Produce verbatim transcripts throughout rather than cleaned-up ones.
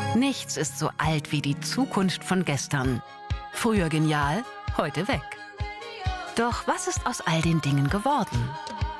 Nichts ist so alt wie die Zukunft von gestern. Früher genial, heute weg. Doch was ist aus all den Dingen geworden?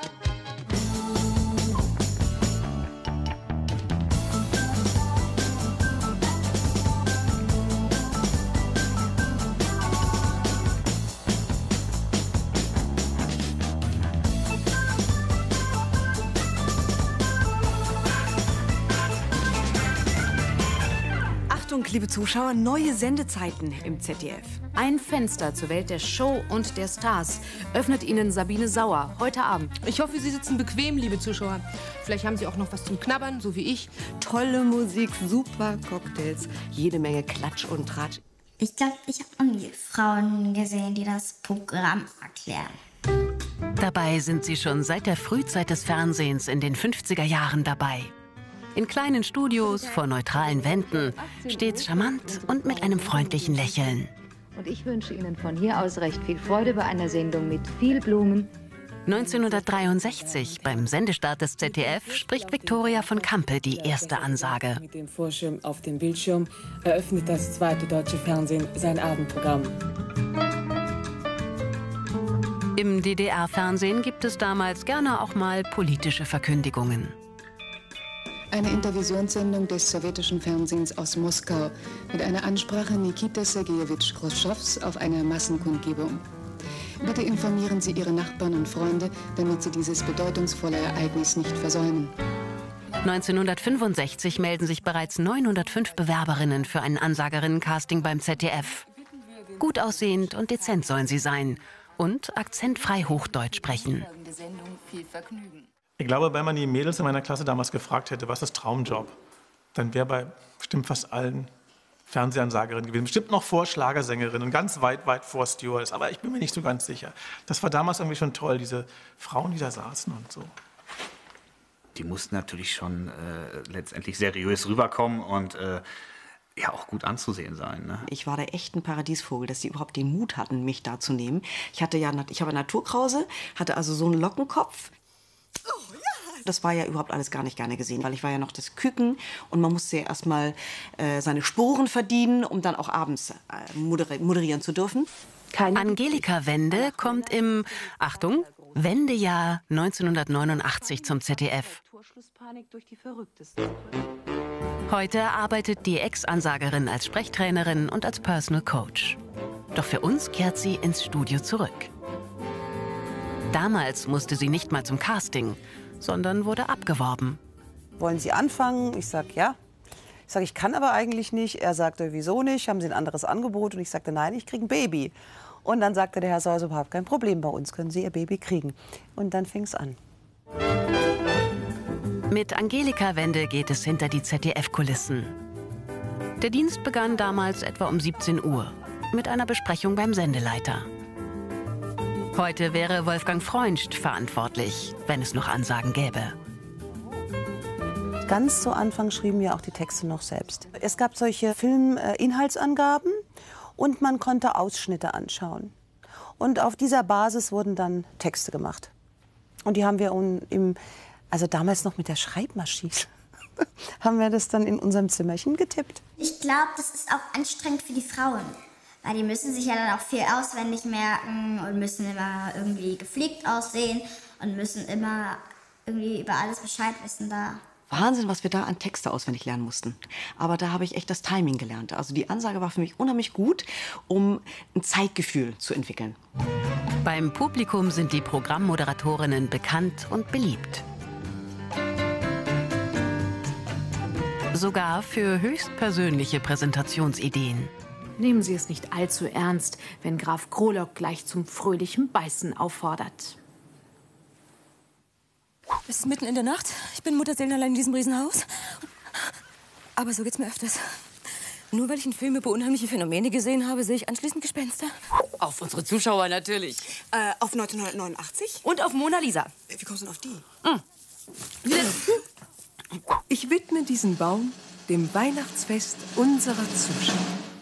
Liebe Zuschauer, neue Sendezeiten im Z D F. Ein Fenster zur Welt der Show und der Stars öffnet Ihnen Sabine Sauer heute Abend. Ich hoffe, Sie sitzen bequem, liebe Zuschauer. Vielleicht haben Sie auch noch was zum Knabbern, so wie ich. Tolle Musik, super Cocktails, jede Menge Klatsch und Tratsch. Ich glaube, ich habe noch nie Frauen gesehen, die das Programm erklären. Dabei sind sie schon seit der Frühzeit des Fernsehens in den fünfziger Jahren dabei. In kleinen Studios, vor neutralen Wänden, stets charmant und mit einem freundlichen Lächeln. Und ich wünsche Ihnen von hier aus recht viel Freude bei einer Sendung mit viel Blumen. neunzehnhundertdreiundsechzig, beim Sendestart des Z D F, spricht Viktoria von Campe die erste Ansage. Mit dem Vorschirm auf dem Bildschirm eröffnet das zweite deutsche Fernsehen sein Abendprogramm. Im D D R-Fernsehen gibt es damals gerne auch mal politische Verkündigungen. Eine Intervisionssendung des sowjetischen Fernsehens aus Moskau mit einer Ansprache Nikita Sergejewitsch Chruschtschows auf einer Massenkundgebung. Bitte informieren Sie Ihre Nachbarn und Freunde, damit Sie dieses bedeutungsvolle Ereignis nicht versäumen. neunzehnhundertfünfundsechzig melden sich bereits neunhundertfünf Bewerberinnen für ein Ansagerinnen-Casting beim Z D F. Gut aussehend und dezent sollen sie sein und akzentfrei Hochdeutsch sprechen. Ich glaube, wenn man die Mädels in meiner Klasse damals gefragt hätte, was ist Traumjob, dann wäre bei bestimmt fast allen Fernsehansagerinnen gewesen. Bestimmt noch vor Schlagersängerin und ganz weit, weit vor Stewardess. Aber ich bin mir nicht so ganz sicher. Das war damals irgendwie schon toll, diese Frauen, die da saßen und so. Die mussten natürlich schon äh, letztendlich seriös rüberkommen und äh, ja auch gut anzusehen sein. Ne? Ich war der echt ein Paradiesvogel, dass sie überhaupt den Mut hatten, mich da zu nehmen. Ich hatte ja, ich habe Naturkrause, hatte also so einen Lockenkopf. Oh, ja. Das war ja überhaupt alles gar nicht gerne gesehen, weil ich war ja noch das Küken und man musste ja erstmal äh, seine Sporen verdienen, um dann auch abends äh, moderi moderieren zu dürfen. Keine Angelika Wende kommt im, Achtung, Wendejahr neunzehnhundertneunundachtzig zum Z D F. Heute arbeitet die Ex-Ansagerin als Sprechtrainerin und als Personal Coach. Doch für uns kehrt sie ins Studio zurück. Damals musste sie nicht mal zum Casting, sondern wurde abgeworben. Wollen Sie anfangen? Ich sage ja. Ich sage, ich kann aber eigentlich nicht. Er sagte, wieso nicht? Haben Sie ein anderes Angebot? Und ich sagte, nein, ich kriege ein Baby. Und dann sagte der Herr Sauer, überhaupt kein Problem, bei uns können Sie Ihr Baby kriegen. Und dann fing es an. Mit Angelika Wende geht es hinter die Z D F-Kulissen. Der Dienst begann damals etwa um siebzehn Uhr mit einer Besprechung beim Sendeleiter. Heute wäre Wolfgang Freundst verantwortlich, wenn es noch Ansagen gäbe. Ganz zu Anfang schrieben wir auch die Texte noch selbst. Es gab solche Filminhaltsangaben und man konnte Ausschnitte anschauen. Und auf dieser Basis wurden dann Texte gemacht. Und die haben wir im, also damals noch mit der Schreibmaschine, haben wir das dann in unserem Zimmerchen getippt. Ich glaube, das ist auch anstrengend für die Frauen. Weil die müssen sich ja dann auch viel auswendig merken und müssen immer irgendwie gepflegt aussehen und müssen immer irgendwie über alles Bescheid wissen da. Wahnsinn, was wir da an Texte auswendig lernen mussten. Aber da habe ich echt das Timing gelernt. Also die Ansage war für mich unheimlich gut, um ein Zeitgefühl zu entwickeln. Beim Publikum sind die Programmmoderatorinnen bekannt und beliebt. Sogar für höchstpersönliche Präsentationsideen. Nehmen Sie es nicht allzu ernst, wenn Graf Krolock gleich zum fröhlichen Beißen auffordert. Es ist mitten in der Nacht. Ich bin Mutterseelenallein in diesem Riesenhaus. Aber so geht's mir öfters. Nur weil ich in Filmen über unheimliche Phänomene gesehen habe, sehe ich anschließend Gespenster. Auf unsere Zuschauer natürlich. Äh, auf neunzehnhundertneunundachtzig? Und auf Mona Lisa. Wie kommst du denn auf die? Mm. Ich widme diesen Baum dem Weihnachtsfest unserer Zuschauer.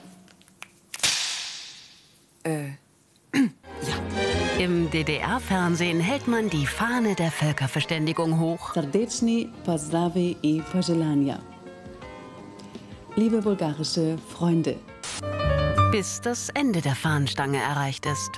Äh, ja. Im D D R-Fernsehen hält man die Fahne der Völkerverständigung hoch. Serdeczny pozdrawy i pożelania. liebe bulgarische Freunde. Bis das Ende der Fahnenstange erreicht ist.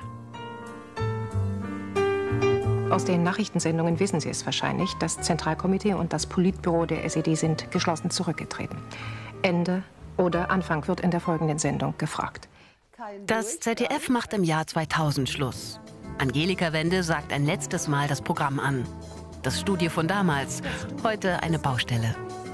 Aus den Nachrichtensendungen wissen Sie es wahrscheinlich. Das Zentralkomitee und das Politbüro der S E D sind geschlossen zurückgetreten. Ende oder Anfang wird in der folgenden Sendung gefragt. Das Z D F macht im Jahr zweitausend Schluss. Angelika Wende sagt ein letztes Mal das Programm an. Das Studio von damals, heute eine Baustelle.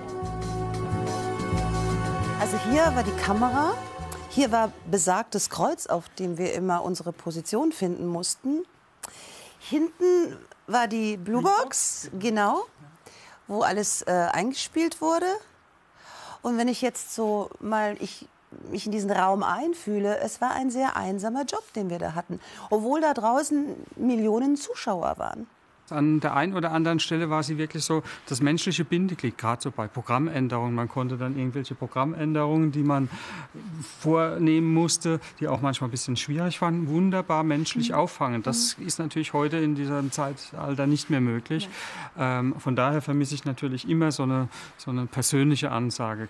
Also hier war die Kamera, hier war besagtes Kreuz, auf dem wir immer unsere Position finden mussten. Hinten war die Bluebox, genau, wo alles äh, eingespielt wurde. Und wenn ich jetzt so mal ich, mich in diesen Raum einfühle, es war ein sehr einsamer Job, den wir da hatten, obwohl da draußen Millionen Zuschauer waren. An der einen oder anderen Stelle war sie wirklich so das menschliche Bindeglied, gerade so bei Programmänderungen. Man konnte dann irgendwelche Programmänderungen, die man vornehmen musste, die auch manchmal ein bisschen schwierig waren, wunderbar menschlich mhm. auffangen. Das mhm. ist natürlich heute in diesem Zeitalter nicht mehr möglich. Ja. Ähm, von daher vermisse ich natürlich immer so eine, so eine persönliche Ansage.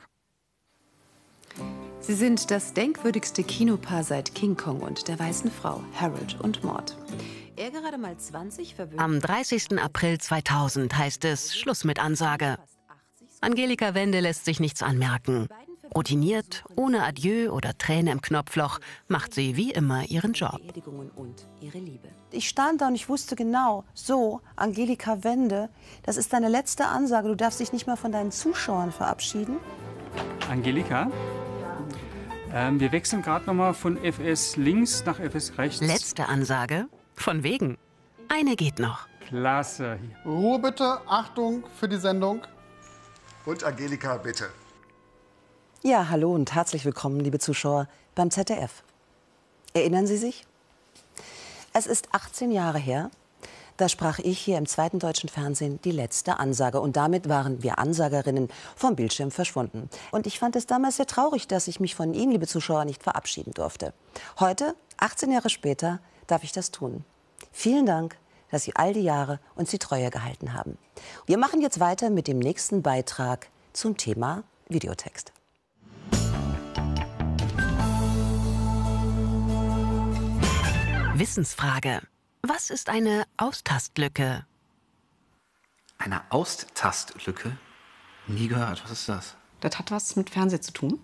Sie sind das denkwürdigste Kinopaar seit King Kong und der Weißen Frau, Harold und Maude. Er gerade mal zwanzig verwöhnt. Am dreißigsten April zweitausend heißt es Schluss mit Ansage. Angelika Wende lässt sich nichts anmerken. Routiniert, ohne Adieu oder Träne im Knopfloch, macht sie wie immer ihren Job. Ich stand da und ich wusste genau, so, Angelika Wende, das ist deine letzte Ansage. Du darfst dich nicht mehr von deinen Zuschauern verabschieden. Angelika? Ähm, wir wechseln gerade noch mal von F S links nach F S rechts. Letzte Ansage? Von wegen. Eine geht noch. Klasse. Ruhe bitte, Achtung für die Sendung. Und Angelika, bitte. Ja, hallo und herzlich willkommen, liebe Zuschauer, beim Z D F. Erinnern Sie sich? Es ist achtzehn Jahre her, da sprach ich hier im zweiten deutschen Fernsehen die letzte Ansage. Und damit waren wir Ansagerinnen vom Bildschirm verschwunden. Und ich fand es damals sehr traurig, dass ich mich von Ihnen, liebe Zuschauer, nicht verabschieden durfte. Heute, achtzehn Jahre später, darf ich das tun. Vielen Dank, dass Sie all die Jahre uns die Treue gehalten haben. Wir machen jetzt weiter mit dem nächsten Beitrag zum Thema Videotext. Wissensfrage. Was ist eine Austastlücke? Eine Austastlücke? Nie gehört. Was ist das? Das hat was mit Fernsehen zu tun.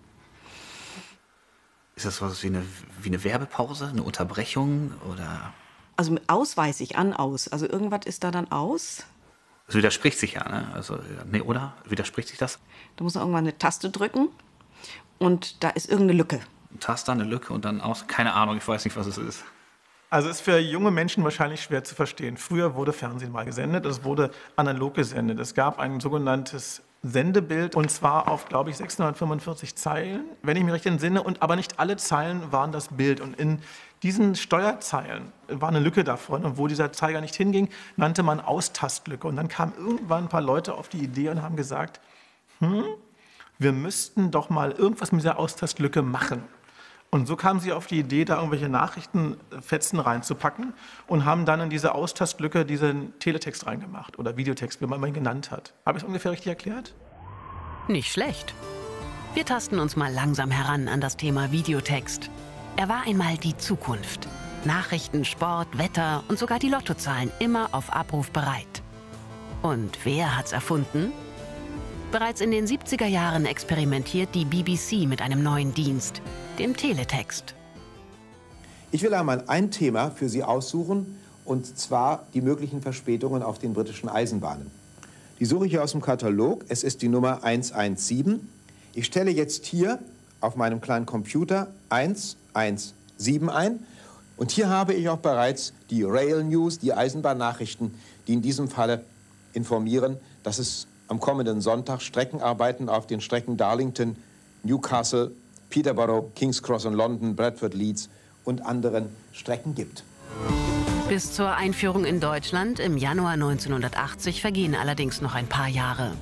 Ist das was wie eine, wie eine Werbepause, eine Unterbrechung oder? Also aus weiß ich, an, aus. Also irgendwas ist da dann aus. Das widerspricht sich ja, ne? Also, nee, oder? Widerspricht sich das? Da muss man irgendwann eine Taste drücken und da ist irgendeine Lücke. Taste, eine Lücke und dann aus. Keine Ahnung, ich weiß nicht, was es ist. Also ist für junge Menschen wahrscheinlich schwer zu verstehen. Früher wurde Fernsehen mal gesendet, es wurde analog gesendet. Es gab ein sogenanntes Sendebild und zwar auf, glaube ich, sechshundertfünfundvierzig Zeilen, wenn ich mich recht entsinne. Und, aber nicht alle Zeilen waren das Bild. Und in diesen Steuerzeilen war eine Lücke davon. Und wo dieser Zeiger nicht hinging, nannte man Austastlücke. Und dann kamen irgendwann ein paar Leute auf die Idee und haben gesagt, hm, wir müssten doch mal irgendwas mit dieser Austastlücke machen. Und so kamen sie auf die Idee, da irgendwelche Nachrichtenfetzen reinzupacken und haben dann in diese Austastlücke diesen Teletext reingemacht oder Videotext, wie man ihn genannt hat. Habe ich es ungefähr richtig erklärt? Nicht schlecht. Wir tasten uns mal langsam heran an das Thema Videotext. Er war einmal die Zukunft. Nachrichten, Sport, Wetter und sogar die Lottozahlen immer auf Abruf bereit. Und wer hat's erfunden? Bereits in den siebziger Jahren experimentiert die B B C mit einem neuen Dienst, dem Teletext. Ich will einmal ein Thema für Sie aussuchen, und zwar die möglichen Verspätungen auf den britischen Eisenbahnen. Die suche ich hier aus dem Katalog. Es ist die Nummer eins eins sieben. Ich stelle jetzt hier auf meinem kleinen Computer eins eins sieben ein. Und hier habe ich auch bereits die Rail News, die Eisenbahnnachrichten, die in diesem Falle informieren, dass es am kommenden Sonntag Streckenarbeiten auf den Strecken Darlington, Newcastle, Peterborough, King's Cross und London, Bradford, Leeds und anderen Strecken gibt. Bis zur Einführung in Deutschland im Januar neunzehnhundertachtzig vergehen allerdings noch ein paar Jahre.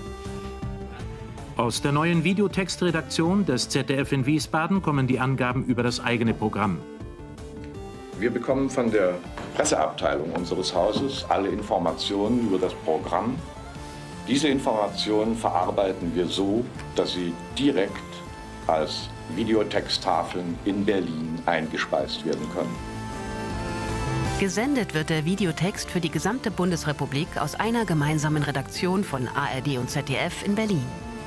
Aus der neuen Videotextredaktion des Z D F in Wiesbaden kommen die Angaben über das eigene Programm. Wir bekommen von der Presseabteilung unseres Hauses alle Informationen über das Programm, Diese Informationen verarbeiten wir so, dass sie direkt als Videotexttafeln in Berlin eingespeist werden können. Gesendet wird der Videotext für die gesamte Bundesrepublik aus einer gemeinsamen Redaktion von A R D und Z D F in Berlin.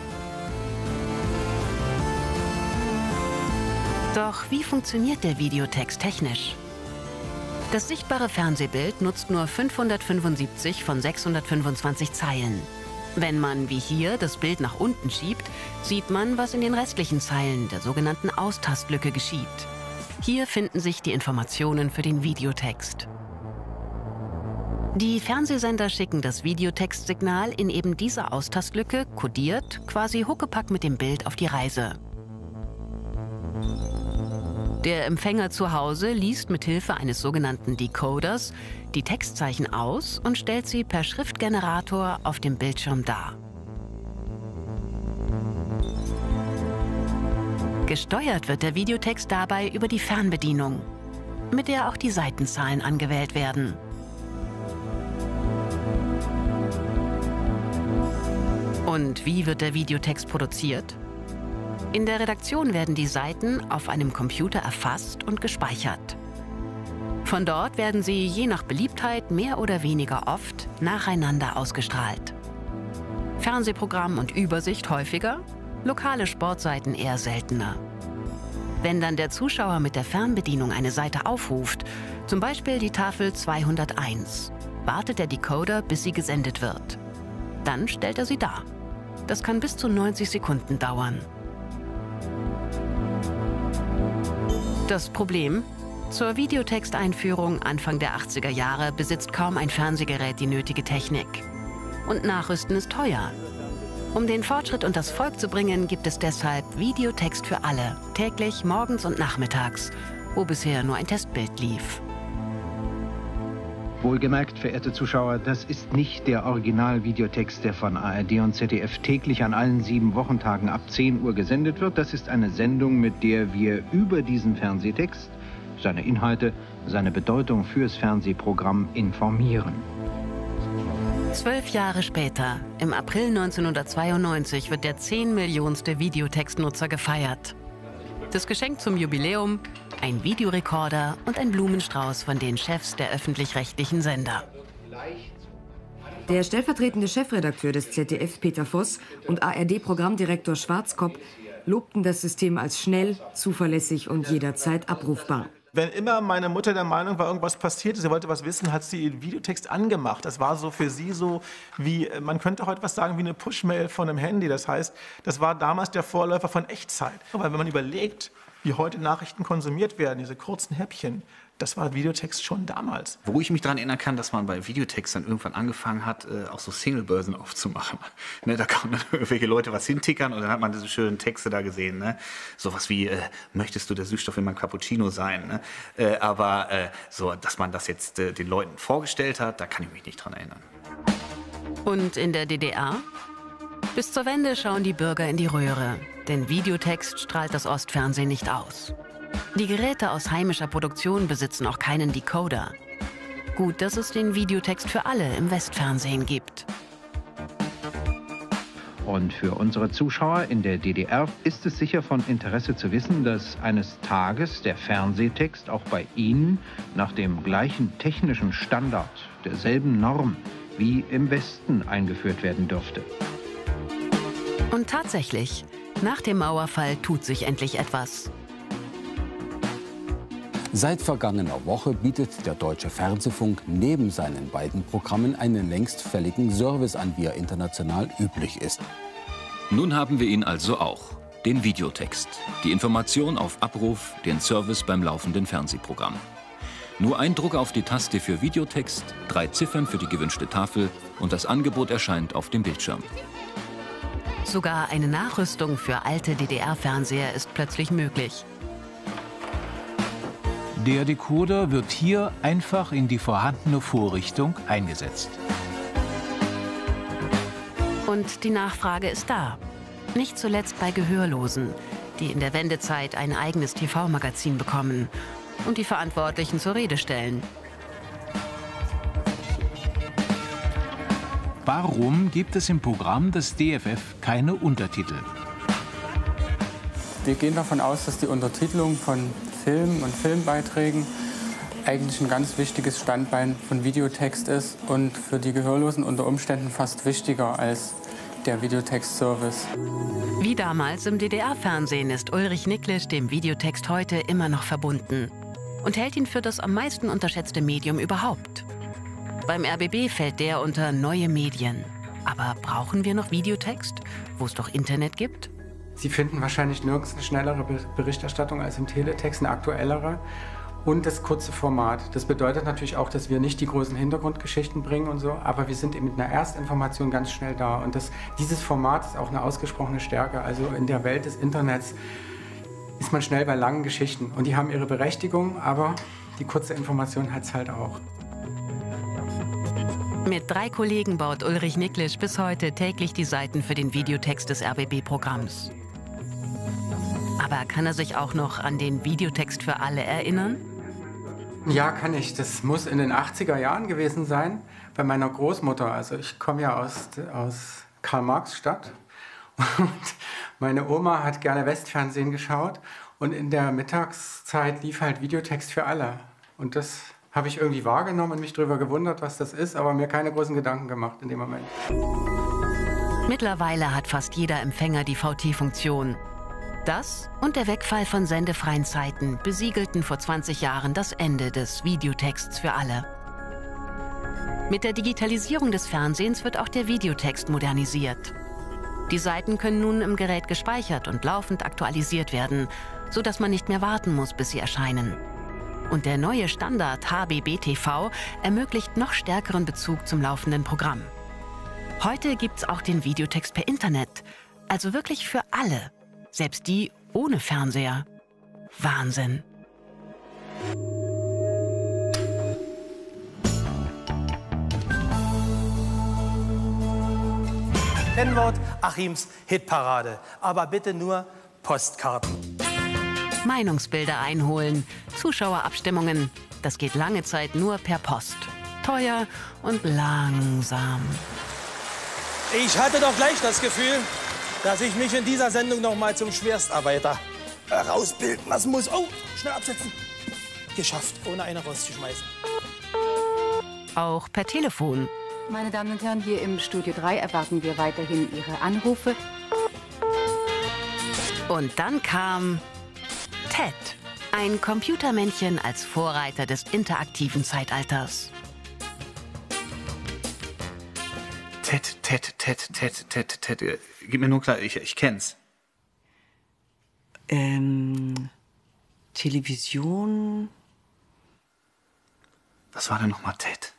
Doch wie funktioniert der Videotext technisch? Das sichtbare Fernsehbild nutzt nur fünfhundertfünfundsiebzig von sechshundertfünfundzwanzig Zeilen. Wenn man, wie hier, das Bild nach unten schiebt, sieht man, was in den restlichen Zeilen, der sogenannten Austastlücke, geschieht. Hier finden sich die Informationen für den Videotext. Die Fernsehsender schicken das Videotextsignal in eben diese Austastlücke, kodiert, quasi Huckepack mit dem Bild auf die Reise. Der Empfänger zu Hause liest mit Hilfe eines sogenannten Decoders die Textzeichen aus und stellt sie per Schriftgenerator auf dem Bildschirm dar. Gesteuert wird der Videotext dabei über die Fernbedienung, mit der auch die Seitenzahlen angewählt werden. Und wie wird der Videotext produziert? In der Redaktion werden die Seiten auf einem Computer erfasst und gespeichert. Von dort werden sie je nach Beliebtheit mehr oder weniger oft nacheinander ausgestrahlt. Fernsehprogramm und Übersicht häufiger, lokale Sportseiten eher seltener. Wenn dann der Zuschauer mit der Fernbedienung eine Seite aufruft, zum Beispiel die Tafel zweihunderteins, wartet der Decoder, bis sie gesendet wird. Dann stellt er sie dar. Das kann bis zu neunzig Sekunden dauern. Das Problem? Zur Videotexteinführung Anfang der achtziger Jahre besitzt kaum ein Fernsehgerät die nötige Technik. Und Nachrüsten ist teuer. Um den Fortschritt und das Volk zu bringen, gibt es deshalb Videotext für alle, täglich morgens und nachmittags, wo bisher nur ein Testbild lief. Wohlgemerkt, verehrte Zuschauer, das ist nicht der Original-Videotext, der von A R D und Z D F täglich an allen sieben Wochentagen ab zehn Uhr gesendet wird. Das ist eine Sendung, mit der wir über diesen Fernsehtext, seine Inhalte, seine Bedeutung fürs Fernsehprogramm informieren. Zwölf Jahre später, im April neunzehnhundertzweiundneunzig, wird der zehn Millionste Videotextnutzer gefeiert. Das Geschenk zum Jubiläum: ein Videorekorder und ein Blumenstrauß von den Chefs der öffentlich-rechtlichen Sender. Der stellvertretende Chefredakteur des Z D F, Peter Voss, und A R D-Programmdirektor Schwarzkopp lobten das System als schnell, zuverlässig und jederzeit abrufbar. Wenn immer meine Mutter der Meinung war, irgendwas passiert, sie wollte was wissen, hat sie den Videotext angemacht. Das war so für sie so wie, man könnte heute was sagen, wie eine Push-Mail von einem Handy. Das heißt, das war damals der Vorläufer von Echtzeit. Weil wenn man überlegt, wie heute Nachrichten konsumiert werden, diese kurzen Häppchen, das war Videotext schon damals. Wo ich mich daran erinnern kann, dass man bei Videotext dann irgendwann angefangen hat, äh, auch so Singlebörsen aufzumachen. Ne, da kamen dann irgendwelche Leute was hintickern und dann hat man diese schönen Texte da gesehen. Ne? Sowas wie, äh, möchtest du der Süßstoff in meinem Cappuccino sein? Ne? Äh, aber äh, so, dass man das jetzt äh, den Leuten vorgestellt hat, da kann ich mich nicht dran erinnern. Und in der D D R? Bis zur Wende schauen die Bürger in die Röhre, denn Videotext strahlt das Ostfernsehen nicht aus. Die Geräte aus heimischer Produktion besitzen auch keinen Decoder. Gut, dass es den Videotext für alle im Westfernsehen gibt. Und für unsere Zuschauer in der D D R ist es sicher von Interesse zu wissen, dass eines Tages der Fernsehtext auch bei Ihnen nach dem gleichen technischen Standard, derselben Norm wie im Westen eingeführt werden dürfte. Und tatsächlich, nach dem Mauerfall tut sich endlich etwas. Seit vergangener Woche bietet der Deutsche Fernsehfunk neben seinen beiden Programmen einen längst fälligen Service an, wie er international üblich ist. Nun haben wir ihn also auch, den Videotext. Die Information auf Abruf, den Service beim laufenden Fernsehprogramm. Nur ein Druck auf die Taste für Videotext, drei Ziffern für die gewünschte Tafel und das Angebot erscheint auf dem Bildschirm. Sogar eine Nachrüstung für alte D D R-Fernseher ist plötzlich möglich. Der Decoder wird hier einfach in die vorhandene Vorrichtung eingesetzt. Und die Nachfrage ist da. Nicht zuletzt bei Gehörlosen, die in der Wendezeit ein eigenes T V-Magazin bekommen und die Verantwortlichen zur Rede stellen. Warum gibt es im Programm des D F F keine Untertitel? Wir gehen davon aus, dass die Untertitelung von Filmen und Filmbeiträgen eigentlich ein ganz wichtiges Standbein von Videotext ist und für die Gehörlosen unter Umständen fast wichtiger als der Videotext-Service. Wie damals im D D R-Fernsehen ist Ulrich Niklisch dem Videotext heute immer noch verbunden und hält ihn für das am meisten unterschätzte Medium überhaupt. Beim R B B fällt der unter neue Medien. Aber brauchen wir noch Videotext, wo es doch Internet gibt? Sie finden wahrscheinlich nirgends eine schnellere Berichterstattung als im Teletext, eine aktuellere. Und das kurze Format. Das bedeutet natürlich auch, dass wir nicht die großen Hintergrundgeschichten bringen und so, aber wir sind eben mit einer Erstinformation ganz schnell da. Und das, dieses Format ist auch eine ausgesprochene Stärke. Also in der Welt des Internets ist man schnell bei langen Geschichten. Und die haben ihre Berechtigung, aber die kurze Information hat es halt auch. Mit drei Kollegen baut Ulrich Niklisch bis heute täglich die Seiten für den Videotext des R B B-Programms. Aber kann er sich auch noch an den Videotext für alle erinnern? Ja, kann ich. Das muss in den achtziger Jahren gewesen sein, bei meiner Großmutter. Also ich komme ja aus, aus Karl-Marx-Stadt und meine Oma hat gerne Westfernsehen geschaut und in der Mittagszeit lief halt Videotext für alle. Und das habe ich irgendwie wahrgenommen und mich darüber gewundert, was das ist, aber mir keine großen Gedanken gemacht in dem Moment. Mittlerweile hat fast jeder Empfänger die V T-Funktion. Das und der Wegfall von sendefreien Zeiten besiegelten vor zwanzig Jahren das Ende des Videotexts für alle. Mit der Digitalisierung des Fernsehens wird auch der Videotext modernisiert. Die Seiten können nun im Gerät gespeichert und laufend aktualisiert werden, sodass man nicht mehr warten muss, bis sie erscheinen. Und der neue Standard H B B T V ermöglicht noch stärkeren Bezug zum laufenden Programm. Heute gibt's auch den Videotext per Internet, also wirklich für alle. Selbst die ohne Fernseher. Wahnsinn. Kennwort Achims Hitparade. Aber bitte nur Postkarten. Meinungsbilder einholen, Zuschauerabstimmungen. Das geht lange Zeit nur per Post. Teuer und langsam. Ich hatte doch gleich das Gefühl, dass ich mich in dieser Sendung noch mal zum Schwerstarbeiter herausbilden lassen muss. Oh, schnell absetzen. Geschafft, ohne eine rauszuschmeißen. Auch per Telefon. Meine Damen und Herren, hier im Studio drei erwarten wir weiterhin Ihre Anrufe. Und dann kam Ted, ein Computermännchen als Vorreiter des interaktiven Zeitalters. Ted, Ted, Ted, Ted, Ted, Ted. Gib mir nur klar, ich, ich kenn's. Ähm, Television. Was war denn nochmal Ted?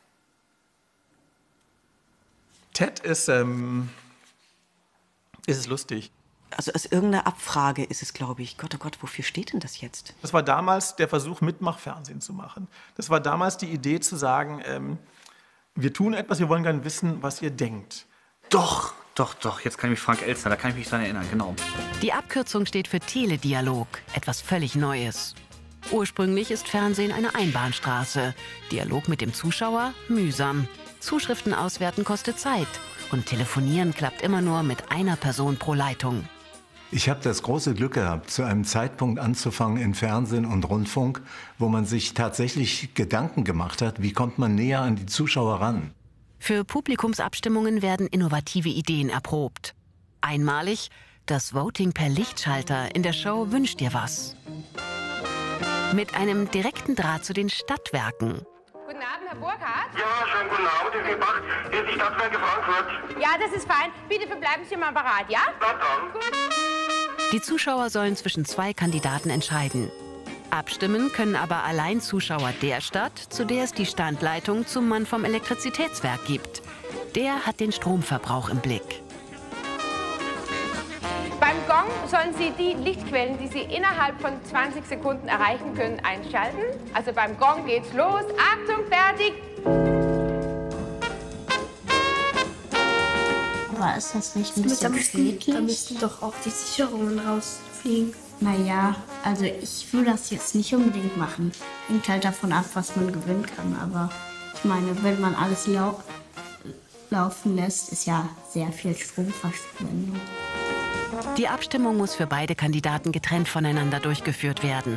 Ted ist, ähm, ist es lustig. Also aus irgendeiner Abfrage ist es, glaube ich. Gott, oh Gott, wofür steht denn das jetzt? Das war damals der Versuch, Mitmachfernsehen zu machen. Das war damals die Idee zu sagen, ähm, wir tun etwas, wir wollen gerne wissen, was ihr denkt. Doch, doch, doch, jetzt kann ich mich, Frank Elstner, da kann ich mich dran erinnern, genau. Die Abkürzung steht für Teledialog, etwas völlig Neues. Ursprünglich ist Fernsehen eine Einbahnstraße. Dialog mit dem Zuschauer mühsam. Zuschriften auswerten kostet Zeit. Und telefonieren klappt immer nur mit einer Person pro Leitung. Ich habe das große Glück gehabt, zu einem Zeitpunkt anzufangen in Fernsehen und Rundfunk, wo man sich tatsächlich Gedanken gemacht hat, wie kommt man näher an die Zuschauer ran. Für Publikumsabstimmungen werden innovative Ideen erprobt. Einmalig das Voting per Lichtschalter in der Show Wünsch dir was. Mit einem direkten Draht zu den Stadtwerken. Guten Abend, Herr Burkhardt. Ja, schönen guten Abend, ich bin Bach. Hier ist die Stadtwerke Frankfurt. Ja, das ist fein. Bitte verbleiben Sie mal parat, ja? Na dann. Die Zuschauer sollen zwischen zwei Kandidaten entscheiden. Abstimmen können aber allein Zuschauer der Stadt, zu der es die Standleitung zum Mann vom Elektrizitätswerk gibt. Der hat den Stromverbrauch im Blick. Beim Gong sollen Sie die Lichtquellen, die Sie innerhalb von zwanzig Sekunden erreichen können, einschalten. Also beim Gong geht's los. Achtung, fertig! Aber ist das nicht ein bisschen schädlich? Da müssten doch auch die Sicherungen rausfliegen. Naja, also ich will das jetzt nicht unbedingt machen. Hängt halt davon ab, was man gewinnen kann. Aber ich meine, wenn man alles lau ablaufen lässt, ist ja sehr viel Stromverschwendung. Die Abstimmung muss für beide Kandidaten getrennt voneinander durchgeführt werden.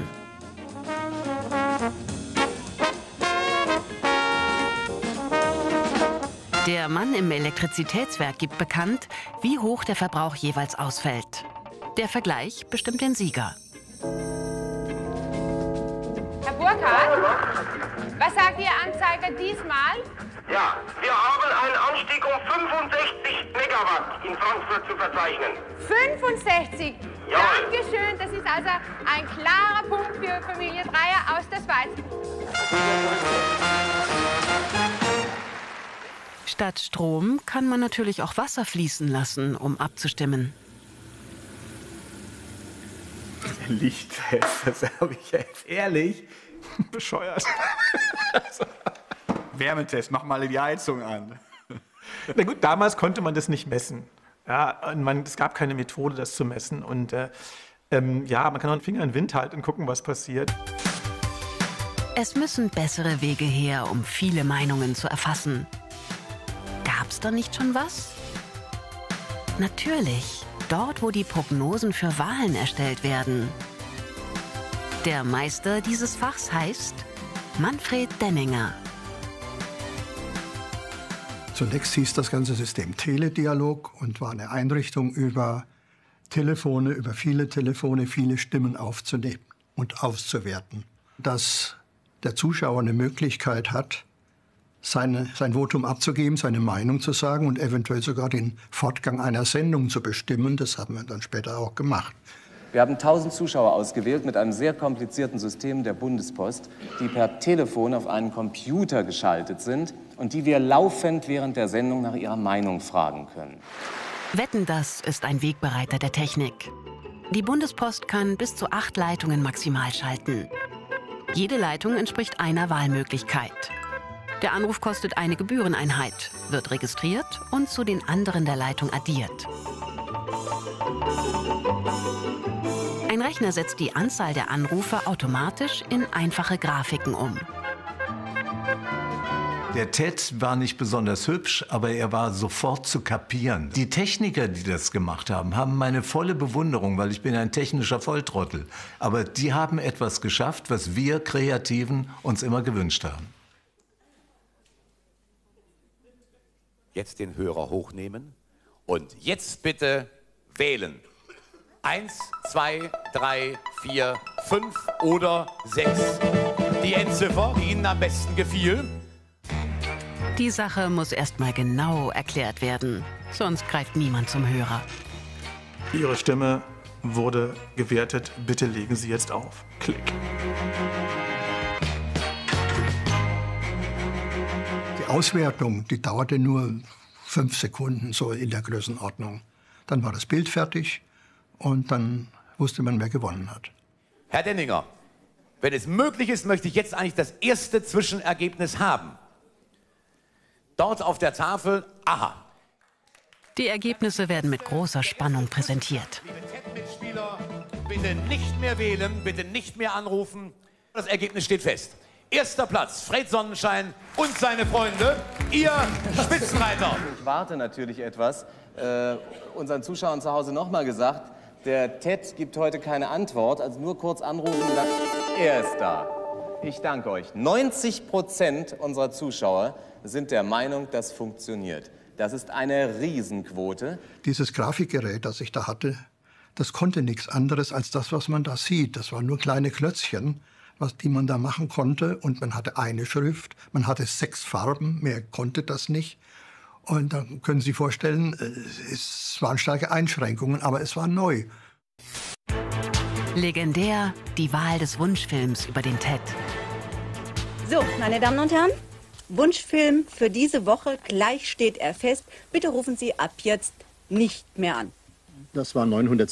Der Mann im Elektrizitätswerk gibt bekannt, wie hoch der Verbrauch jeweils ausfällt. Der Vergleich bestimmt den Sieger. Herr Burkhardt, was sagt Ihr Anzeiger diesmal? Ja, wir haben einen Anstieg um fünfundsechzig Megawatt in Frankfurt zu verzeichnen. fünfundsechzig? Jawohl. Dankeschön, das ist also ein klarer Punkt für Familie Dreier aus der Schweiz. Statt Strom kann man natürlich auch Wasser fließen lassen, um abzustimmen. Lichttest, das habe ich jetzt ehrlich bescheuert. Wärmetest, mach mal die Heizung an. Na gut, damals konnte man das nicht messen. Ja, man, es gab keine Methode, das zu messen. Und äh, ähm, ja, man kann auch einen Finger in den Wind halten und gucken, was passiert. Es müssen bessere Wege her, um viele Meinungen zu erfassen. Gab's da nicht schon was? Natürlich, dort, wo die Prognosen für Wahlen erstellt werden. Der Meister dieses Fachs heißt Manfred Denninger. Zunächst hieß das ganze System Teledialog und war eine Einrichtung, über Telefone, über viele Telefone, viele Stimmen aufzunehmen und auszuwerten. Dass der Zuschauer eine Möglichkeit hat, seine, sein Votum abzugeben, seine Meinung zu sagen und eventuell sogar den Fortgang einer Sendung zu bestimmen, das haben wir dann später auch gemacht. Wir haben tausend Zuschauer ausgewählt mit einem sehr komplizierten System der Bundespost, die per Telefon auf einen Computer geschaltet sind und die wir laufend während der Sendung nach ihrer Meinung fragen können. Wetten, das ist ein Wegbereiter der Technik. Die Bundespost kann bis zu acht Leitungen maximal schalten. Jede Leitung entspricht einer Wahlmöglichkeit. Der Anruf kostet eine Gebühreneinheit, wird registriert und zu den anderen der Leitung addiert. Ein Rechner setzt die Anzahl der Anrufe automatisch in einfache Grafiken um. Der Ted war nicht besonders hübsch, aber er war sofort zu kapieren. Die Techniker, die das gemacht haben, haben meine volle Bewunderung, weil ich bin ein technischer Volltrottel. Aber die haben etwas geschafft, was wir Kreativen uns immer gewünscht haben. Jetzt den Hörer hochnehmen und jetzt bitte wählen. Eins, zwei, drei, vier, fünf oder sechs. Die Endziffer, die Ihnen am besten gefiel. Die Sache muss erst mal genau erklärt werden, sonst greift niemand zum Hörer. Ihre Stimme wurde gewertet. Bitte legen Sie jetzt auf. Klick. Die Auswertung, die dauerte nur fünf Sekunden, so in der Größenordnung. Dann war das Bild fertig und dann wusste man, wer gewonnen hat. Herr Denninger, wenn es möglich ist, möchte ich jetzt eigentlich das erste Zwischenergebnis haben. Dort auf der Tafel, aha. Die Ergebnisse werden mit großer Spannung präsentiert. Liebe Chat-Mitspieler, bitte nicht mehr wählen, bitte nicht mehr anrufen. Das Ergebnis steht fest. Erster Platz, Fred Sonnenschein und seine Freunde, Ihr Spitzenreiter. Ich warte natürlich etwas. Äh, unseren Zuschauern zu Hause noch mal gesagt, der Ted gibt heute keine Antwort, also nur kurz anrufen, dann er ist da. Ich danke euch. neunzig Prozent unserer Zuschauer sind der Meinung, das funktioniert. Das ist eine Riesenquote. Dieses Grafikgerät, das ich da hatte, das konnte nichts anderes als das, was man da sieht. Das waren nur kleine Klötzchen, was, die man da machen konnte. Und man hatte eine Schrift, man hatte sechs Farben, mehr konnte das nicht. Und dann können Sie sich vorstellen, es waren starke Einschränkungen, aber es war neu. Legendär, die Wahl des Wunschfilms über den Ted. So, meine Damen und Herren, Wunschfilm für diese Woche, gleich steht er fest. Bitte rufen Sie ab jetzt nicht mehr an. Das waren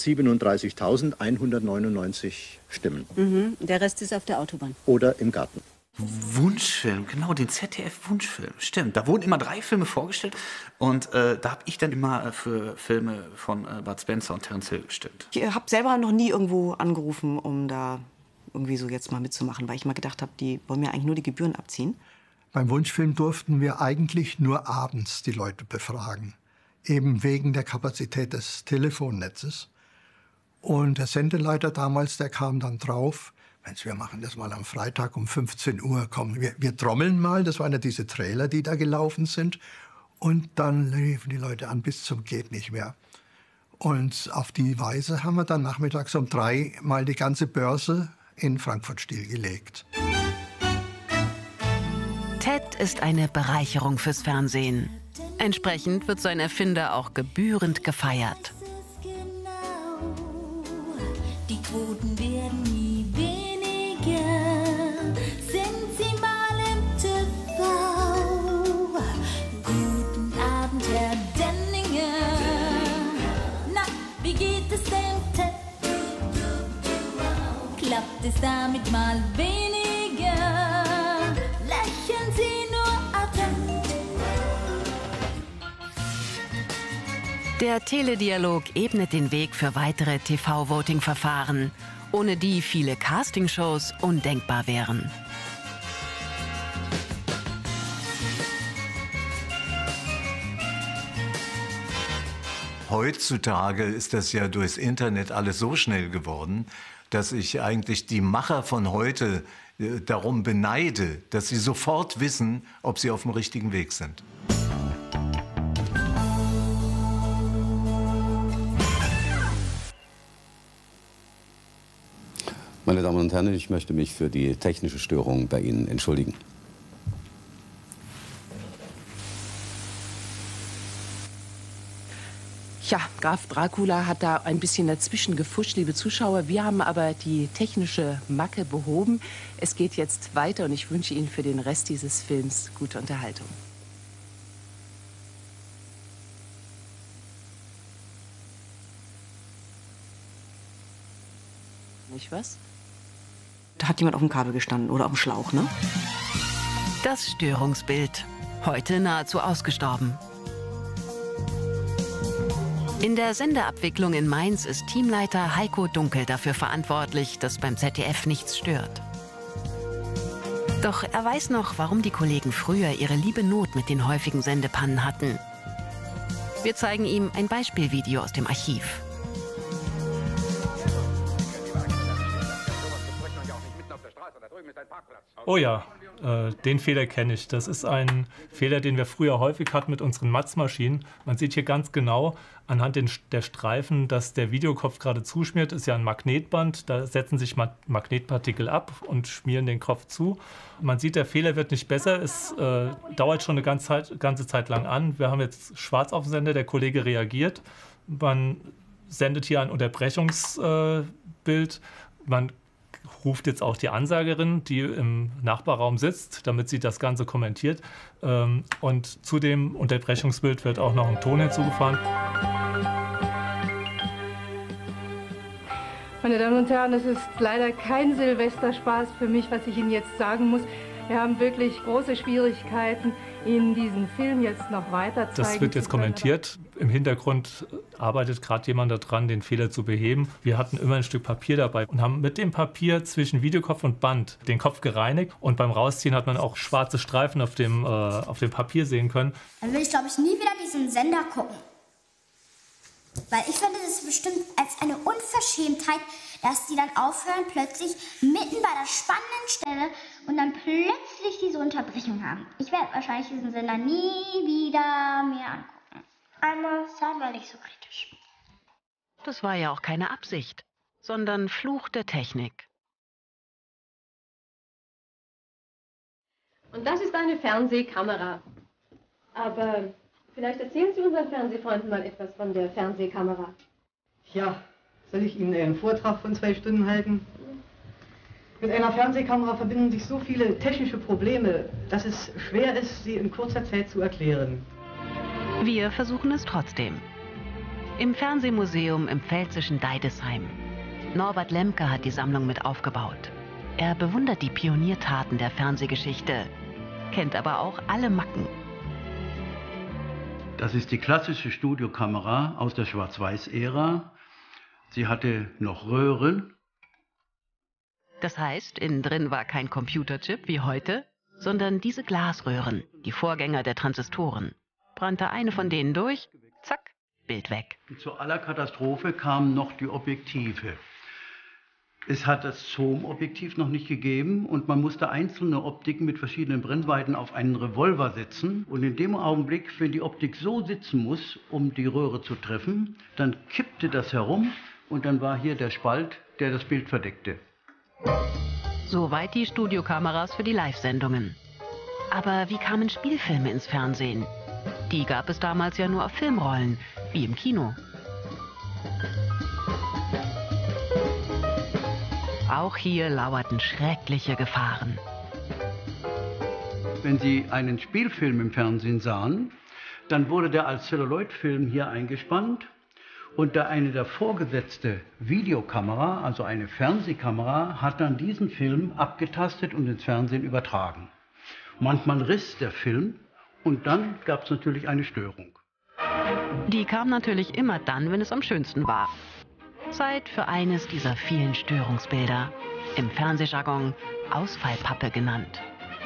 neunhundertsiebenunddreißigtausendeinhundertneunundneunzig Stimmen. Mhm, der Rest ist auf der Autobahn. Oder im Garten. Wunschfilm, genau, den Z D F-Wunschfilm, stimmt. Da wurden immer drei Filme vorgestellt und äh, da habe ich dann immer äh, für Filme von äh, Bud Spencer und Terence Hill gestimmt. Ich habe selber noch nie irgendwo angerufen, um da irgendwie so jetzt mal mitzumachen, weil ich mal gedacht habe, die wollen mir eigentlich nur die Gebühren abziehen. Beim Wunschfilm durften wir eigentlich nur abends die Leute befragen, eben wegen der Kapazität des Telefonnetzes. Und der Sendeleiter damals, der kam dann drauf, Mensch, wir machen das mal am Freitag um fünfzehn Uhr, komm, wir, wir trommeln mal, das waren ja diese Trailer, die da gelaufen sind. Und dann riefen die Leute an bis zum geht nicht mehr. Und auf die Weise haben wir dann nachmittags um drei mal die ganze Börse in Frankfurt stillgelegt. Ted ist eine Bereicherung fürs Fernsehen. Entsprechend wird sein Erfinder auch gebührend gefeiert. Die Quoten werden nie weniger. Sind Sie mal im T V? Guten Abend, Herr Denninger. Na, wie geht es dem Ted? Klappt es damit mal weniger? Lächeln Sie nur attent. Der Teledialog ebnet den Weg für weitere T V-Voting-Verfahren, ohne die viele Castingshows undenkbar wären. Heutzutage ist das ja durchs Internet alles so schnell geworden, dass ich eigentlich die Macher von heute äh, darum beneide, dass sie sofort wissen, ob sie auf dem richtigen Weg sind. Meine Damen und Herren, ich möchte mich für die technische Störung bei Ihnen entschuldigen. Ja, Graf Dracula hat da ein bisschen dazwischen gefuscht, liebe Zuschauer. Wir haben aber die technische Macke behoben. Es geht jetzt weiter und ich wünsche Ihnen für den Rest dieses Films gute Unterhaltung. Nicht was? Da hat jemand auf dem Kabel gestanden oder auf dem Schlauch, ne? Das Störungsbild. Heute nahezu ausgestorben. In der Sendeabwicklung in Mainz ist Teamleiter Heiko Dunkel dafür verantwortlich, dass beim Z D F nichts stört. Doch er weiß noch, warum die Kollegen früher ihre liebe Not mit den häufigen Sendepannen hatten. Wir zeigen ihm ein Beispielvideo aus dem Archiv. Oh ja, äh, den Fehler kenne ich. Das ist ein Fehler, den wir früher häufig hatten mit unseren Matzmaschinen. Man sieht hier ganz genau anhand den, der Streifen, dass der Videokopf gerade zuschmiert. Ist ja ein Magnetband, da setzen sich Ma Magnetpartikel ab und schmieren den Kopf zu. Man sieht, der Fehler wird nicht besser. Es äh, dauert schon eine ganze Zeit, ganze Zeit lang an. Wir haben jetzt schwarz auf dem Sender, der Kollege reagiert. Man sendet hier ein Unterbrechungsbild. Äh, Man ruft jetzt auch die Ansagerin, die im Nachbarraum sitzt, damit sie das Ganze kommentiert. Und zu dem Unterbrechungsbild wird auch noch ein Ton hinzugefahren. Meine Damen und Herren, es ist leider kein Silvesterspaß für mich, was ich Ihnen jetzt sagen muss. Wir haben wirklich große Schwierigkeiten, Ihnen diesen Film jetzt noch weiter zeigen. Das wird jetzt kommentiert. Im Hintergrund arbeitet gerade jemand daran, den Fehler zu beheben. Wir hatten immer ein Stück Papier dabei und haben mit dem Papier zwischen Videokopf und Band den Kopf gereinigt. Und beim Rausziehen hat man auch schwarze Streifen auf dem, äh, auf dem Papier sehen können. Dann will ich, glaube ich, nie wieder diesen Sender gucken. Weil ich finde, das ist bestimmt als eine Unverschämtheit, dass die dann aufhören, plötzlich mitten bei der spannenden Stelle und dann plötzlich diese Unterbrechung haben. Ich werde wahrscheinlich diesen Sender nie wieder mir angucken. Einmal sei mal nicht so kritisch. Das war ja auch keine Absicht, sondern Fluch der Technik. Und das ist eine Fernsehkamera. Aber vielleicht erzählen Sie unseren Fernsehfreunden mal etwas von der Fernsehkamera. Ja, soll ich Ihnen einen Vortrag von zwei Stunden halten? Mit einer Fernsehkamera verbinden sich so viele technische Probleme, dass es schwer ist, sie in kurzer Zeit zu erklären. Wir versuchen es trotzdem. Im Fernsehmuseum im pfälzischen Deidesheim. Norbert Lemke hat die Sammlung mit aufgebaut. Er bewundert die Pioniertaten der Fernsehgeschichte, kennt aber auch alle Macken. Das ist die klassische Studiokamera aus der Schwarz-Weiß-Ära. Sie hatte noch Röhren. Das heißt, innen drin war kein Computerchip wie heute, sondern diese Glasröhren, die Vorgänger der Transistoren. Brannte eine von denen durch, zack, Bild weg. Zu aller Katastrophe kamen noch die Objektive. Es hat das Zoom-Objektiv noch nicht gegeben und man musste einzelne Optiken mit verschiedenen Brennweiten auf einen Revolver setzen. Und in dem Augenblick, wenn die Optik so sitzen muss, um die Röhre zu treffen, dann kippte das herum und dann war hier der Spalt, der das Bild verdeckte. Soweit die Studiokameras für die Live-Sendungen. Aber wie kamen Spielfilme ins Fernsehen? Die gab es damals ja nur auf Filmrollen, wie im Kino. Auch hier lauerten schreckliche Gefahren. Wenn Sie einen Spielfilm im Fernsehen sahen, dann wurde der als Celluloid-Film hier eingespannt und da eine davor gesetzte Videokamera, also eine Fernsehkamera, hat dann diesen Film abgetastet und ins Fernsehen übertragen. Manchmal riss der Film und dann gab es natürlich eine Störung. Die kam natürlich immer dann, wenn es am schönsten war. Zeit für eines dieser vielen Störungsbilder, im Fernsehjargon Ausfallpappe genannt.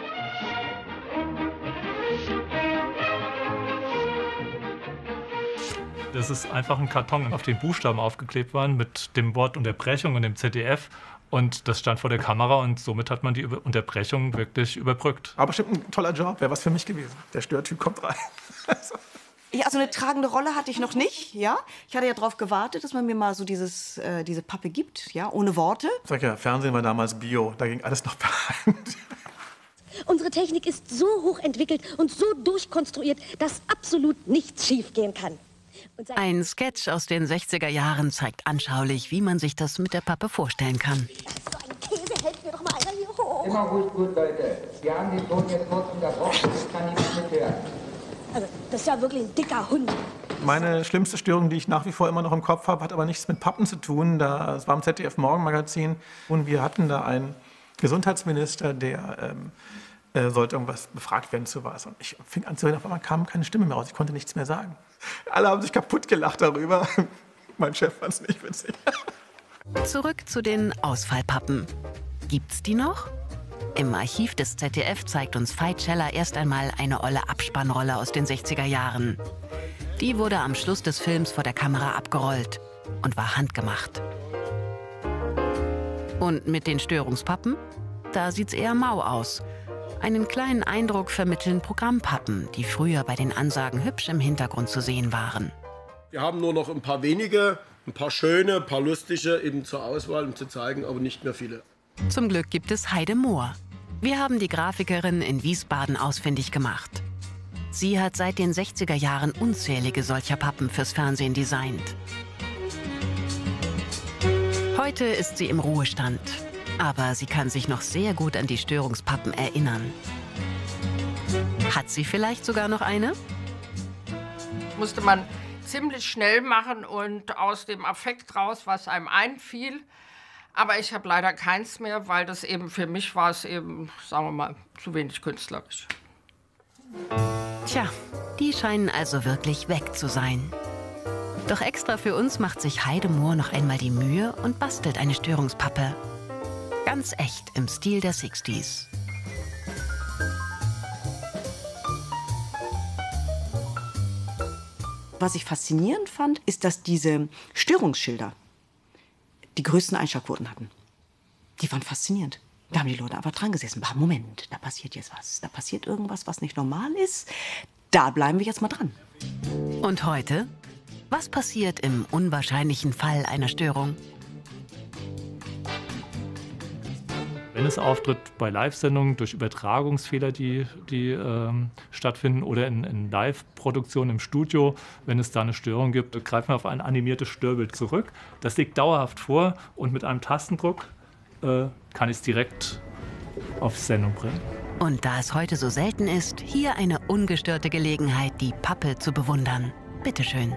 Das ist einfach ein Karton, auf den Buchstaben aufgeklebt waren mit dem Wort Unterbrechung und dem Z D F. Und das stand vor der Kamera und somit hat man die Unterbrechung wirklich überbrückt. Aber bestimmt ein toller Job, wäre was für mich gewesen. Der Störtyp kommt rein. Ja, also eine tragende Rolle hatte ich noch nicht, ja. Ich hatte ja darauf gewartet, dass man mir mal so dieses, äh, diese Pappe gibt, ja, ohne Worte. Sag ja, Fernsehen war damals Bio, da ging alles noch per Hand. Unsere Technik ist so hochentwickelt und so durchkonstruiert, dass absolut nichts schiefgehen kann. Ein Sketch aus den sechziger Jahren zeigt anschaulich, wie man sich das mit der Pappe vorstellen kann. So ein Käse hält mir doch mal einer hier hoch. Immer gut, gut, Leute. Wir haben den Ton jetzt kurz unterbrochen, ich kann nichts mithören. Also, das ist ja wirklich ein dicker Hund. Meine schlimmste Störung, die ich nach wie vor immer noch im Kopf habe, hat aber nichts mit Pappen zu tun. Das war im Z D F Morgenmagazin und wir hatten da einen Gesundheitsminister, der ähm, äh, sollte irgendwas befragt werden zu was. Und ich fing an zu reden, auf einmal kam keine Stimme mehr raus, ich konnte nichts mehr sagen. Alle haben sich kaputt gelacht darüber. Mein Chef fand es nicht witzig. Zurück zu den Ausfallpappen. Gibt's die noch? Im Archiv des Z D F zeigt uns Veit Scheller erst einmal eine olle Abspannrolle aus den sechziger Jahren. Die wurde am Schluss des Films vor der Kamera abgerollt und war handgemacht. Und mit den Störungspappen? Da sieht's eher mau aus. Einen kleinen Eindruck vermitteln Programmpappen, die früher bei den Ansagen hübsch im Hintergrund zu sehen waren. Wir haben nur noch ein paar wenige, ein paar schöne, ein paar lustige eben zur Auswahl, um zu zeigen, aber nicht mehr viele. Zum Glück gibt es Heide Mohr. Wir haben die Grafikerin in Wiesbaden ausfindig gemacht. Sie hat seit den sechziger Jahren unzählige solcher Pappen fürs Fernsehen designt. Heute ist sie im Ruhestand, aber sie kann sich noch sehr gut an die Störungspappen erinnern. Hat sie vielleicht sogar noch eine? Musste man ziemlich schnell machen und aus dem Affekt raus, was einem einfiel. Aber ich habe leider keins mehr, weil das eben für mich war es eben, sagen wir mal, zu wenig künstlerisch. Tja, die scheinen also wirklich weg zu sein. Doch extra für uns macht sich Heide Mohr noch einmal die Mühe und bastelt eine Störungspappe. Ganz echt im Stil der sechziger. Was ich faszinierend fand, ist, dass diese Störungsschilder die größten Einschaltquoten hatten. Die waren faszinierend. Da haben die Leute einfach dran gesessen. Moment, da passiert jetzt was. Da passiert irgendwas, was nicht normal ist. Da bleiben wir jetzt mal dran. Und heute? Was passiert im unwahrscheinlichen Fall einer Störung? Wenn es auftritt bei Live-Sendungen durch Übertragungsfehler, die, die ähm, stattfinden, oder in, in Live-Produktionen im Studio, wenn es da eine Störung gibt, greifen wir auf ein animiertes Störbild zurück. Das liegt dauerhaft vor und mit einem Tastendruck äh, kann ich es direkt auf Sendung bringen. Und da es heute so selten ist, hier eine ungestörte Gelegenheit, die Pappe zu bewundern. Bitte schön.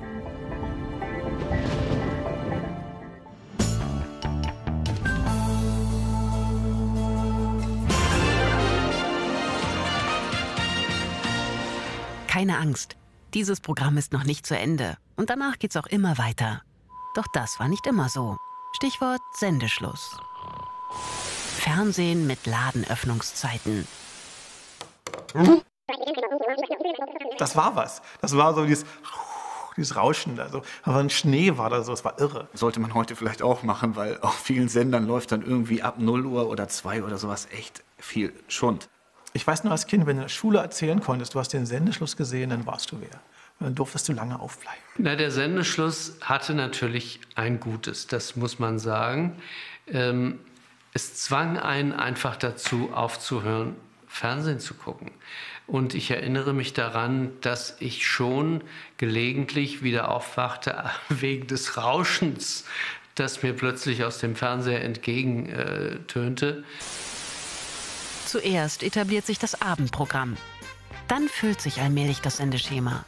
Keine Angst, dieses Programm ist noch nicht zu Ende und danach geht's auch immer weiter. Doch das war nicht immer so. Stichwort Sendeschluss. Fernsehen mit Ladenöffnungszeiten. Das war was. Das war so dieses, dieses Rauschen da. So. Aber ein Schnee war da so, es war irre. Sollte man heute vielleicht auch machen, weil auf vielen Sendern läuft dann irgendwie ab null Uhr oder zwei oder sowas echt viel Schund. Ich weiß nur als Kind, wenn du in der Schule erzählen konntest, du hast den Sendeschluss gesehen, dann warst du wer. Und dann durftest du lange aufbleiben. Na, der Sendeschluss hatte natürlich ein Gutes, das muss man sagen. Ähm, es zwang einen einfach dazu, aufzuhören, Fernsehen zu gucken. Und ich erinnere mich daran, dass ich schon gelegentlich wieder aufwachte wegen des Rauschens, das mir plötzlich aus dem Fernseher entgegentönte. Zuerst etabliert sich das Abendprogramm. Dann füllt sich allmählich das Sendeschema.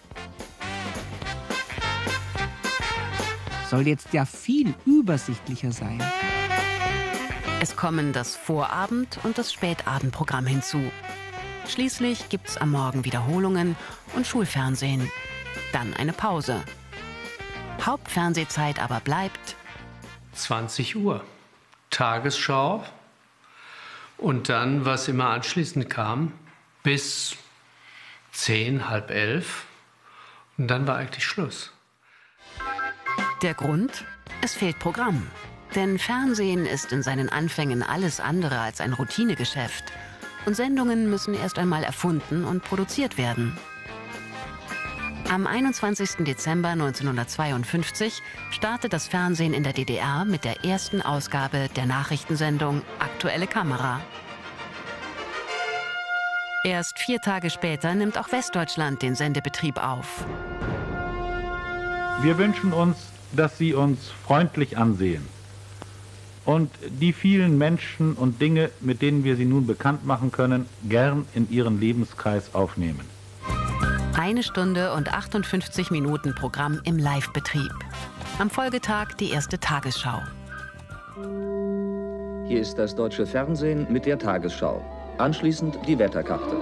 Soll jetzt ja viel übersichtlicher sein. Es kommen das Vorabend- und das Spätabendprogramm hinzu. Schließlich gibt's am Morgen Wiederholungen und Schulfernsehen. Dann eine Pause. Hauptfernsehzeit aber bleibt zwanzig Uhr. Tagesschau. Und dann, was immer anschließend kam, bis zehn, halb elf. Und dann war eigentlich Schluss. Der Grund? Es fehlt Programm. Denn Fernsehen ist in seinen Anfängen alles andere als ein Routinegeschäft. Und Sendungen müssen erst einmal erfunden und produziert werden. Am einundzwanzigsten Dezember neunzehnhundertzweiundfünfzig startet das Fernsehen in der D D R mit der ersten Ausgabe der Nachrichtensendung Aktuelle Kamera. Erst vier Tage später nimmt auch Westdeutschland den Sendebetrieb auf. Wir wünschen uns, dass Sie uns freundlich ansehen und die vielen Menschen und Dinge, mit denen wir Sie nun bekannt machen können, gern in Ihren Lebenskreis aufnehmen. Eine Stunde und achtundfünfzig Minuten Programm im Live-Betrieb. Am Folgetag die erste Tagesschau. Hier ist das deutsche Fernsehen mit der Tagesschau. Anschließend die Wetterkarte.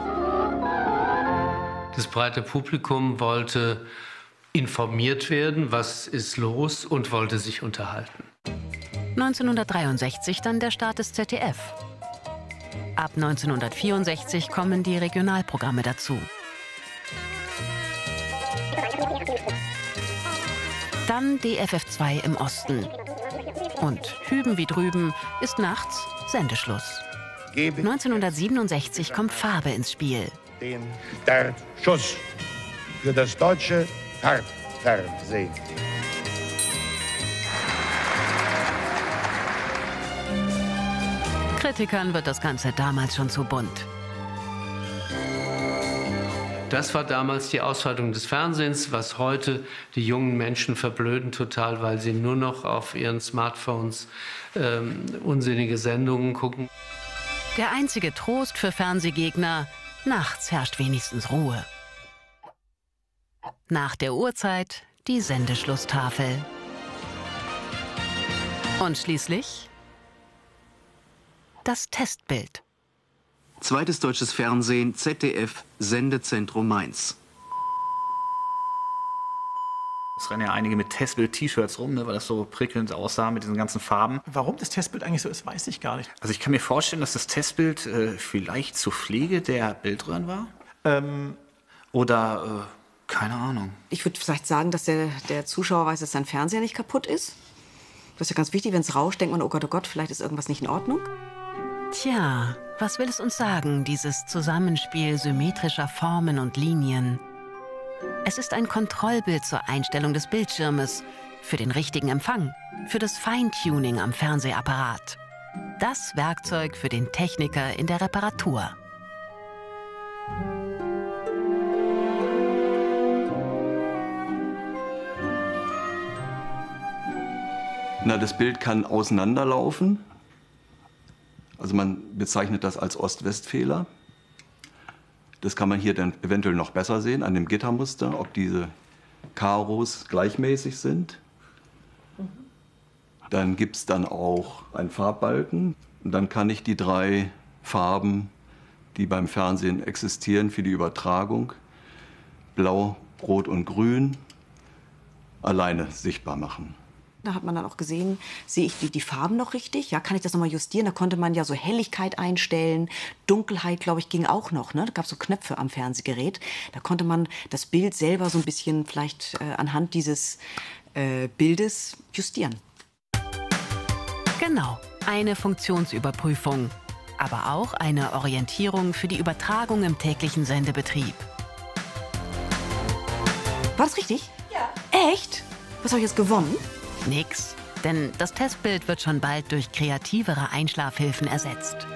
Das breite Publikum wollte informiert werden, was ist los, und wollte sich unterhalten. neunzehnhundertdreiundsechzig dann der Start des Z D F. Ab neunzehnhundertvierundsechzig kommen die Regionalprogramme dazu. Dann D F F zwei im Osten. Und hüben wie drüben ist nachts Sendeschluss. neunzehnhundertsiebenundsechzig kommt Farbe ins Spiel. Den der Schuss für das deutsche Farbfernsehen. Kritikern wird das Ganze damals schon zu bunt. Das war damals die Ausschaltung des Fernsehens, was heute die jungen Menschen verblöden total, weil sie nur noch auf ihren Smartphones ähm, unsinnige Sendungen gucken. Der einzige Trost für Fernsehgegner: nachts herrscht wenigstens Ruhe. Nach der Uhrzeit die Sendeschlusstafel. Und schließlich das Testbild. Zweites deutsches Fernsehen, Z D F, Sendezentrum Mainz. Es rennen ja einige mit Testbild-T-Shirts rum, ne, weil das so prickelnd aussah mit diesen ganzen Farben. Warum das Testbild eigentlich so ist, weiß ich gar nicht. Also ich kann mir vorstellen, dass das Testbild äh, vielleicht zur Pflege der Bildröhren war. Ähm, Oder, äh, keine Ahnung. Ich würde vielleicht sagen, dass der, der Zuschauer weiß, dass sein Fernseher nicht kaputt ist. Das ist ja ganz wichtig, wenn es rauscht, denkt man, oh Gott, oh Gott, vielleicht ist irgendwas nicht in Ordnung. Tja, was will es uns sagen, dieses Zusammenspiel symmetrischer Formen und Linien? Es ist ein Kontrollbild zur Einstellung des Bildschirmes, für den richtigen Empfang, für das Feintuning am Fernsehapparat. Das Werkzeug für den Techniker in der Reparatur. Na, das Bild kann auseinanderlaufen. Also man bezeichnet das als Ost-West-Fehler. Das kann man hier dann eventuell noch besser sehen an dem Gittermuster, ob diese Karos gleichmäßig sind. Dann gibt es dann auch einen Farbbalken. Und dann kann ich die drei Farben, die beim Fernsehen existieren für die Übertragung, Blau, Rot und Grün, alleine sichtbar machen. Da hat man dann auch gesehen, sehe ich die, die Farben noch richtig? Ja, kann ich das nochmal justieren? Da konnte man ja so Helligkeit einstellen. Dunkelheit, glaube ich, ging auch noch. Ne? Da gab es so Knöpfe am Fernsehgerät. Da konnte man das Bild selber so ein bisschen vielleicht äh, anhand dieses äh, Bildes justieren. Genau, eine Funktionsüberprüfung. Aber auch eine Orientierung für die Übertragung im täglichen Sendebetrieb. War das richtig? Ja. Echt? Was habe ich jetzt gewonnen? Nix, denn das Testbild wird schon bald durch kreativere Einschlafhilfen ersetzt.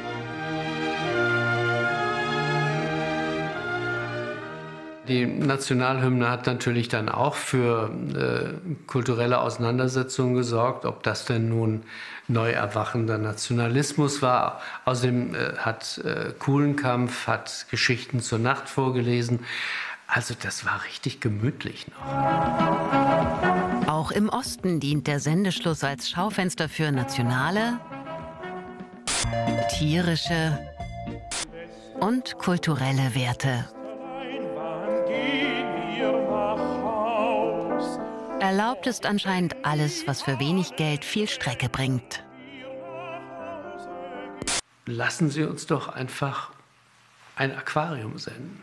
Die Nationalhymne hat natürlich dann auch für äh, kulturelle Auseinandersetzungen gesorgt, ob das denn nun neu erwachender Nationalismus war. Außerdem äh, hat äh, Kulenkampf hat Geschichten zur Nacht vorgelesen. Also das war richtig gemütlich noch. Auch im Osten dient der Sendeschluss als Schaufenster für nationale, tierische und kulturelle Werte. Erlaubt ist anscheinend alles, was für wenig Geld viel Strecke bringt. Lassen Sie uns doch einfach ein Aquarium senden.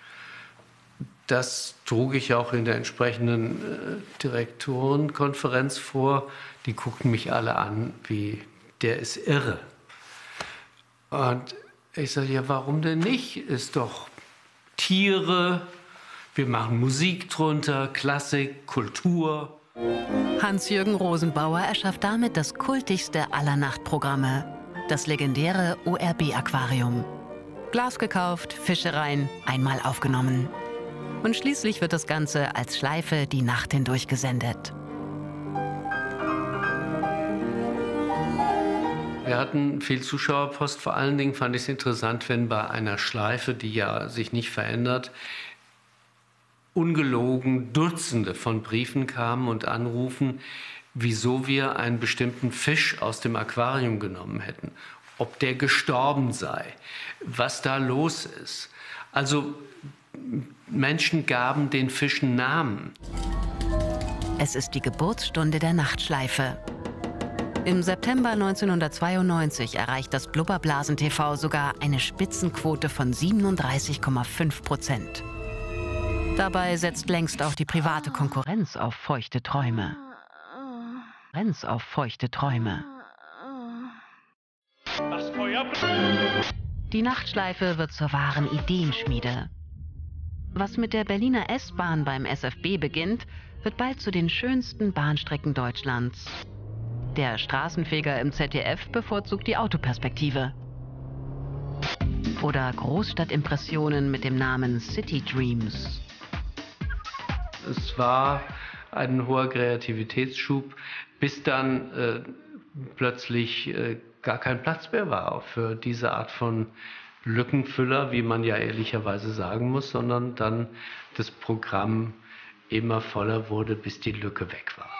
Das trug ich auch in der entsprechenden äh, Direktorenkonferenz vor. Die guckten mich alle an, wie der ist irre. Und ich sage, ja, warum denn nicht? Ist doch Tiere, wir machen Musik drunter, Klassik, Kultur. Hans-Jürgen Rosenbauer erschafft damit das kultigste aller Nachtprogramme, das legendäre O R B-Aquarium. Glas gekauft, Fische rein, einmal aufgenommen. Und schließlich wird das Ganze als Schleife die Nacht hindurch gesendet. Wir hatten viel Zuschauerpost. Vor allen Dingen fand ich es interessant, wenn bei einer Schleife, die ja sich nicht verändert, ungelogen Dutzende von Briefen kamen und Anrufen, wieso wir einen bestimmten Fisch aus dem Aquarium genommen hätten, ob der gestorben sei, was da los ist. Also Menschen gaben den Fischen Namen. Es ist die Geburtsstunde der Nachtschleife. Im September neunzehnhundertzweiundneunzig erreicht das Blubberblasen-T V sogar eine Spitzenquote von siebenunddreißig Komma fünf Prozent. Dabei setzt längst auch die private Konkurrenz auf feuchte Träume. Konkurrenz auf feuchte Träume. Die Nachtschleife wird zur wahren Ideenschmiede. Was mit der Berliner S-Bahn beim S F B beginnt, wird bald zu den schönsten Bahnstrecken Deutschlands. Der Straßenfeger im Z D F bevorzugt die Autoperspektive. Oder Großstadtimpressionen mit dem Namen City Dreams. Es war ein hoher Kreativitätsschub, bis dann äh, plötzlich äh, gar kein Platz mehr war für diese Art von Lückenfüller, wie man ja ehrlicherweise sagen muss, sondern dann das Programm immer voller wurde, bis die Lücke weg war.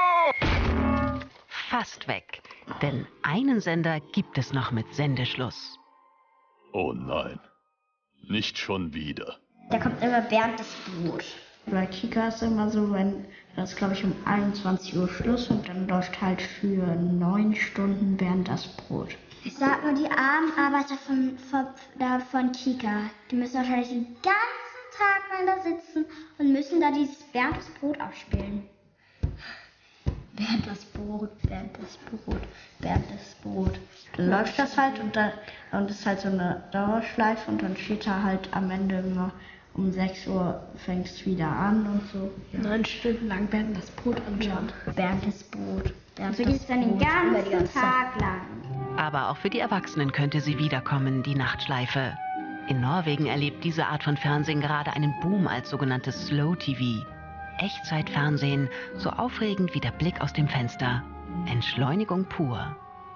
Fast weg, denn einen Sender gibt es noch mit Sendeschluss. Oh nein, nicht schon wieder. Da kommt immer Bernd das Brot. Bei Kika ist immer so, wenn das glaube ich um einundzwanzig Uhr Schluss und dann läuft halt für neun Stunden Bernd das Brot. Ich sag nur die armen Arbeiter von, von, da von Kika. Die müssen wahrscheinlich den ganzen Tag mal da sitzen und müssen da dieses Bernd das Brot abspielen. Bernd das Brot, Bernd das Brot, Bernd das Brot. Dann läuft das halt und dann und das ist halt so eine Dauerschleife und dann steht da halt am Ende immer um sechs Uhr fängt es wieder an und so. Ja. Neun Stunden lang Bernd das Brot anschauen. Ja. Bernd das Brot. Bernd so geht es dann den ganzen, ganzen Tag lang. Aber auch für die Erwachsenen könnte sie wiederkommen, die Nachtschleife. In Norwegen erlebt diese Art von Fernsehen gerade einen Boom als sogenanntes Slow-T V. Echtzeitfernsehen, so aufregend wie der Blick aus dem Fenster. Entschleunigung pur.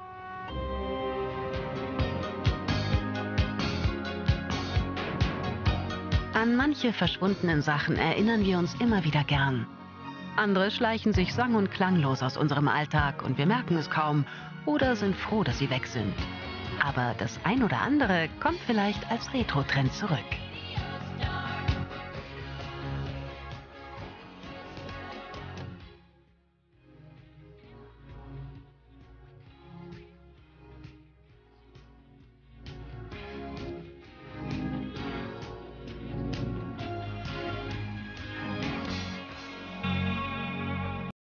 An manche verschwundenen Sachen erinnern wir uns immer wieder gern. Andere schleichen sich sang- und klanglos aus unserem Alltag und wir merken es kaum oder sind froh, dass sie weg sind. Aber das ein oder andere kommt vielleicht als Retro-Trend zurück.